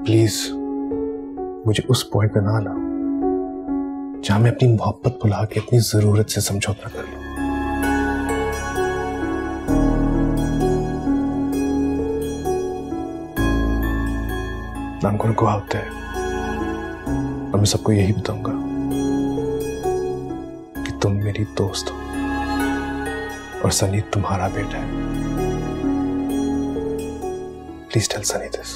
Please मुझे उस point पे ना लाओ जहां मैं अपनी मोहब्बत भुला के अपनी जरूरत से समझौता कर लूं। I'm gonna go out there और मैं सबको यही बताऊंगा कि तुम मेरी दोस्त हो और सनी तुम्हारा बेटा है। Please tell Sunny this.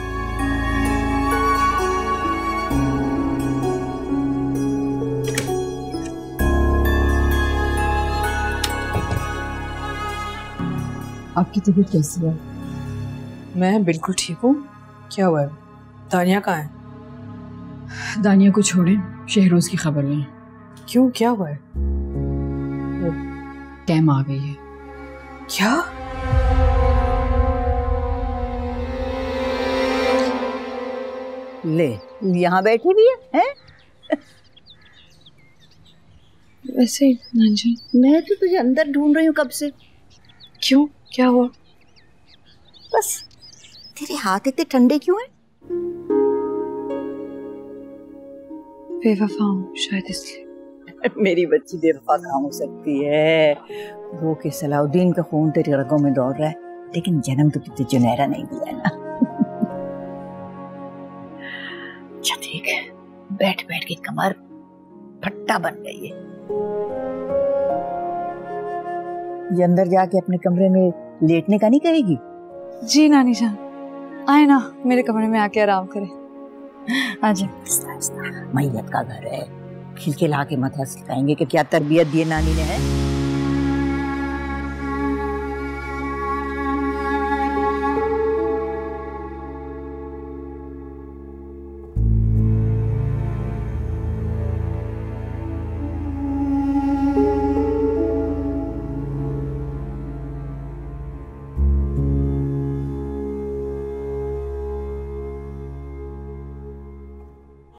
आपकी तबीयत कैसी है? मैं बिल्कुल ठीक हूँ। क्या हुआ है? दानिया कहाँ है? दानिया को छोड़ें, शहरोज की खबर नहीं। क्यों, क्या हुआ है? वो कैम आ गई है। क्या? ले, यहाँ बैठी भी है? वैसे नानी, मैं तो तुझे अंदर ढूंढ रही हूँ कब से। क्यों, क्या हुआ? बस तेरे हाथ इतने ठंडे क्यों हैं? बेवफा हूँ शायद इसलिए। मेरी बच्ची बेवफा कहाँ हो सकती है? वो के सलाउद्दीन का खून तेरी रगों में दौड़ रहा है, लेकिन जन्म तो तुझे जुनैरा नहीं दिया ना। अच्छा ठीक है, बैठ बैठ के कमर फट्टा बन गई है। ये अंदर जाके अपने कमरे में लेटने का नहीं कहेगी? जी नानी जान, आए ना मेरे कमरे में आके आराम करें। आजा। मैयत का घर है, खिलखिला के मत हंस खाएंगे कि क्या तरबियत दी नानी ने है।